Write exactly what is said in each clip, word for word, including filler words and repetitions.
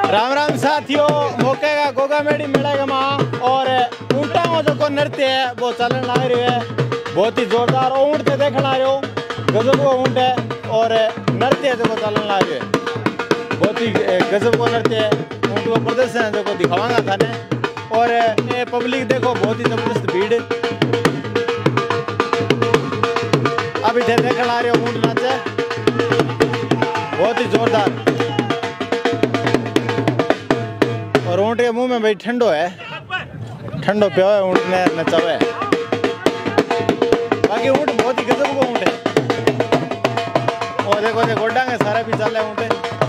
राम राम साथियों, मौके का गोगा मेड़ी मिलेगा माँ और ऊँटा में जो को नृत्य है वो चलन लग रही है। बहुत ही जोरदार ऊँट थे देखने आ रहे हो, गजब को ऊँट है और नृत्य जो को चलन लग रही है। बहुत ही गजब को नृत्य है, ऊँट को प्रदर्शन है जो को दिखावांगा थाने। और ये पब्लिक देखो बहुत ही जबरदस्त भीड़, अभी थे देखने आ रहे हो ऊँट नाचे, बहुत ही जोरदार। और ऊँट के मुंह में भाई ठंडो है, ठंडो पियो है ऊँट ने नचावे। बाकी ऊँट बहुत ही गजब को ऊँट है। और देखो देखो गोडा के सारे भी चले ऊँट,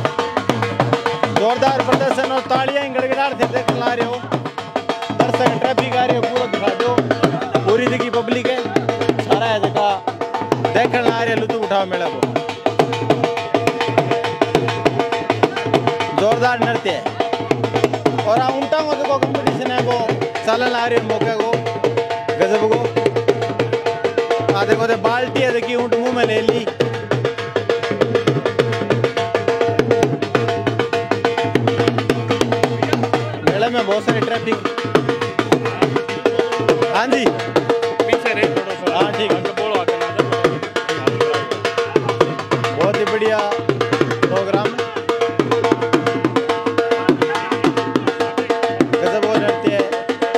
जोरदार प्रदर्शन और तालियां गड़गड़ाहट थे देख ला रहे हो। दर्शक ट्रैफिक आ रही है, पूरा दिखा दो, पूरी दिखी पब्लिक है, सारा है जगह देखने आ रही है, लुत्फ उठाओ मेला को। जोरदार नृत्य है और ऊँटा को देखो कंपटीशन है वो चलन आ रही है मौके को गजब को। आ देखो दे बाल्टी है देखी ऊँट मुंह में ले ली। मेले में बहुत सारी ट्रैफिक। हाँ जी पीछे रहे थोड़ा सा। हाँ ठीक है, बहुत ही बढ़िया प्रोग्राम है, गजब वो नृत्य है।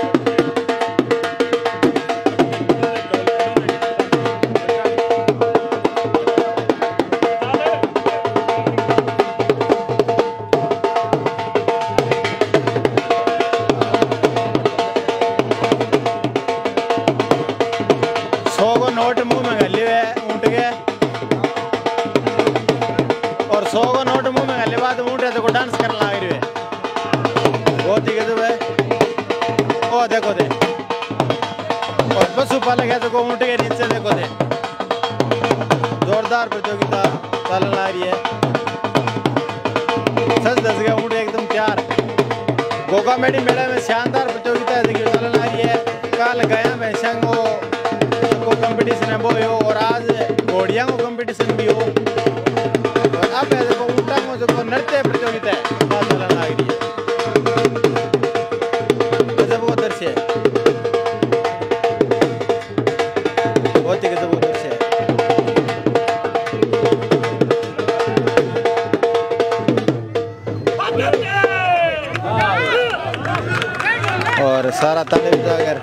सौ को नोट मुंह में गले हुए ऊँट के और सौ को नोट मुंह में गले बाद ऊँट है तो डांस करने लग रही है, बहुत ही गजब है। ओ देखो दे और पशु पालक है तो ऊँट के नीचे देखो दे, जोरदार प्रतियोगिता चलन आ रही है। सच दस गया ऊँट एकदम तैयार। गोगा मेड़ी मेले में शानदार प्रतियोगिता है देखिए चलन आ रही है। कल गया में संगो को कंपटीशन है वो हो और आज घोड़िया को कंपटीशन भी हो। और अब है देखो ऊँटा को जो नृत्य प्रतियोगिता है वो चलन आ रही है, गजब वो दृश्य है, बहुत ही गजब वो दृश्य है। और सारा ताले अगर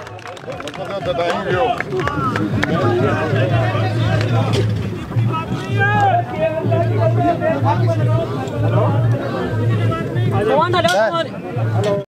हेलो